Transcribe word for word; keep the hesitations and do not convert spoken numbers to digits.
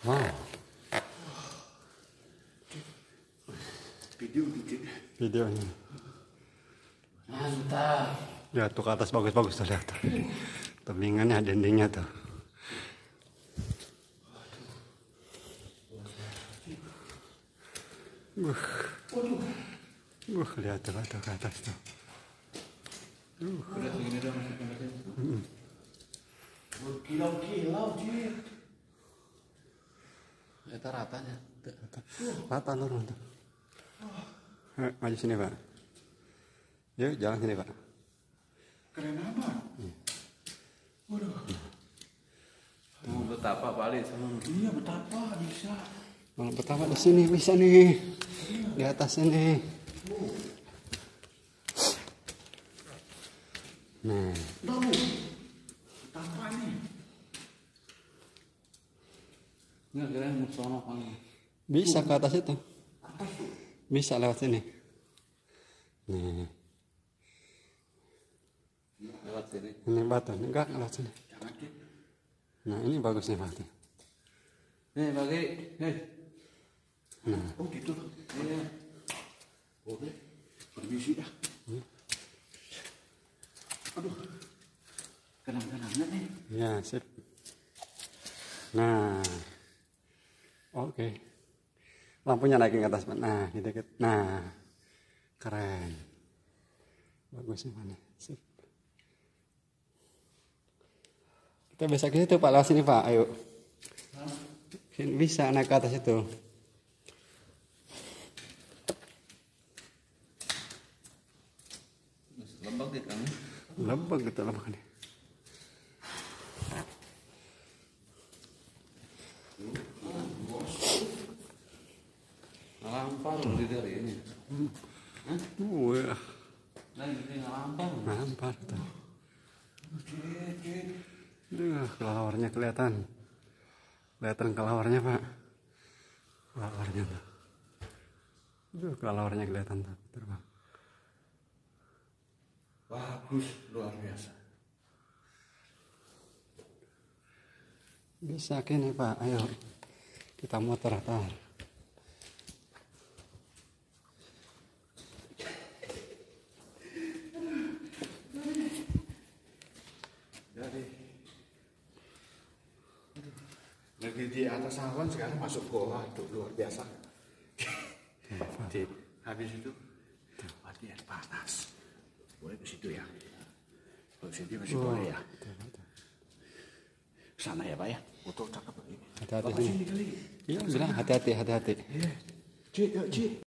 Wow. Video dikit. Videonya. Mantap. Ya tuh ke atas bagus-bagus tuh, lihat tuh. Tebingannya, dindingnya tuh. Uh. Uh, lihat tuh, tuh ke atas tuh. Uh. Hmm. Berkilau-kilau, Cik. Eta ratanya. Rata turun tuh. Eh, maju sini, Pak. Yuk, jalan sini, Pak. Keren amat. Hmm. Waduh. Mau betapa balik sama. Iya, betapa bisa. Kalau pertama di sini bisa nih. Di atas ini. Nah. Tahu. Betapa nih. Enggak kira mau sono kan. Bisa ke atas itu. Atas tuh. Bisa lewat sini. Nih. Lewat sini. Ini batu, enggak lewat sini. Jangan, Cik. Nah, ini bagus nih batu. Nih bagi, nih. Nah, Oh gitu. Iya. Boleh. Permisi dah. Hmm. Aduh. Kenang-kenangan nih. ya sip. Nah, oke. Lampunya naikin ke atas, Pak. Nah, di deket. Nah, keren. Bagus nih, mana? Sip. Kita bisa ke situ, Pak. Lewat sini, Pak. Ayo. Sini bisa naik ke atas itu. Lembang gitu kan. Lembang gitu lembang ini. Ngalampar di dari ini. Wah, Nah, ini ngalampar. nampar tuh. Duh, kelawarnya kelihatan. Kelihatan kelawarnya, Pak. Kelawarnya tuh. Duh, kelawarnya kelihatan tuh. Terbang. Bagus, luar biasa. Bisa kini, Pak. Ayo. Kita muter atas. Jadi lagi di atas awan, sekarang masuk goa tuh, luar biasa. Di habis itu latihan panas. Boleh ke situ ya? Ke situ masih Oh, boleh ya? betul, betul. Sana ya, Pak ya? Foto cakep ini. Hati-hati Bapak sini. sini kali. Iya, bilang hati-hati, hati-hati. Iya. Cik, yuk, Cik.